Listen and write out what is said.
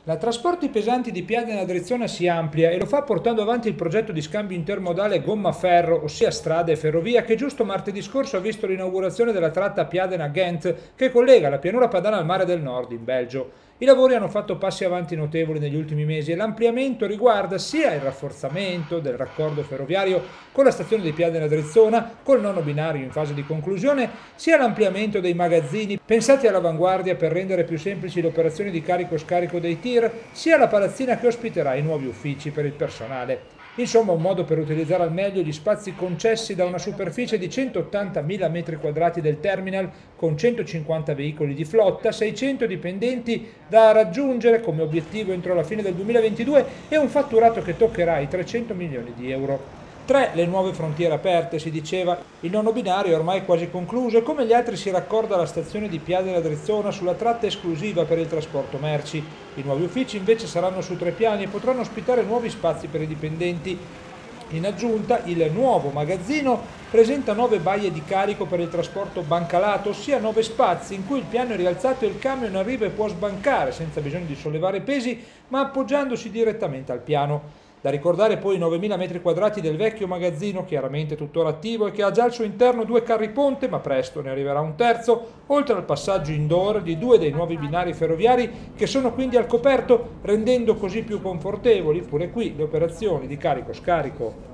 La Trasporti Pesanti di Piadina-Drezzona si amplia e lo fa portando avanti il progetto di scambio intermodale gomma-ferro, ossia strada e ferrovia, che giusto martedì scorso ha visto l'inaugurazione della tratta Piadina-Ghent, che collega la pianura padana al mare del Nord, in Belgio. I lavori hanno fatto passi avanti notevoli negli ultimi mesi e l'ampliamento riguarda sia il rafforzamento del raccordo ferroviario con la stazione di Piadina-Drezzona, col nono binario in fase di conclusione, sia l'ampliamento dei magazzini pensati all'avanguardia per rendere più semplici le operazioni di carico-scarico dei tir, sia la palazzina che ospiterà i nuovi uffici per il personale. Insomma, un modo per utilizzare al meglio gli spazi concessi da una superficie di 180.000 metri quadrati del terminal, con 150 veicoli di flotta, 600 dipendenti da raggiungere come obiettivo entro la fine del 2022 e un fatturato che toccherà i 300 milioni di euro. 3. Le nuove frontiere aperte, si diceva. Il nono binario è ormai quasi concluso e come gli altri si raccorda alla stazione di Piadina-Drezzona sulla tratta esclusiva per il trasporto merci. I nuovi uffici invece saranno su 3 piani e potranno ospitare nuovi spazi per i dipendenti. In aggiunta, il nuovo magazzino presenta 9 baie di carico per il trasporto bancalato, ossia 9 spazi in cui il piano è rialzato e il camion arriva e può sbancare senza bisogno di sollevare pesi, ma appoggiandosi direttamente al piano. Da ricordare poi i 9.000 metri quadrati del vecchio magazzino, chiaramente tuttora attivo e che ha già al suo interno 2 carri ponte, ma presto ne arriverà un terzo, oltre al passaggio indoor di 2 dei nuovi binari ferroviari che sono quindi al coperto, rendendo così più confortevoli pure qui le operazioni di carico-scarico.